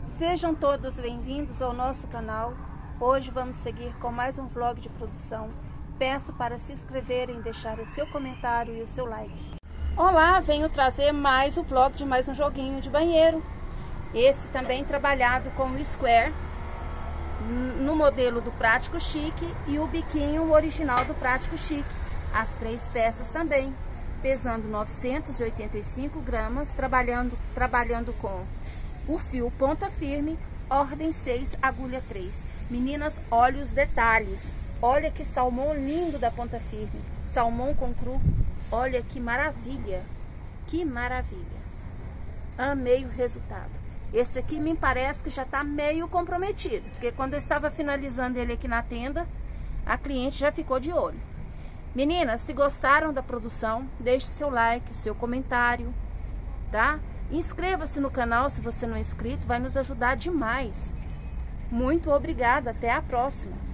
Sejam todos bem-vindos ao nosso canal. Hoje vamos seguir com mais um vlog de produção. Peço para se inscreverem, deixar o seu comentário e o seu like. Olá, venho trazer mais o vlog de mais um joguinho de banheiro. Esse também trabalhado com o square, no modelo do Prático Chique e o biquinho original do Prático Chique. As 3 peças também, pesando 985 gramas, trabalhando com o fio ponta firme, ordem 6, agulha 3. Meninas, olha os detalhes. Olha que salmão lindo da ponta firme. Salmão com cru. Olha que maravilha. Que maravilha. Amei o resultado. Esse aqui me parece que já está meio comprometido, porque quando eu estava finalizando ele aqui na tenda, a cliente já ficou de olho. Meninas, se gostaram da produção, deixe seu like, o seu comentário, tá? Inscreva-se no canal se você não é inscrito, vai nos ajudar demais. Muito obrigada, até a próxima.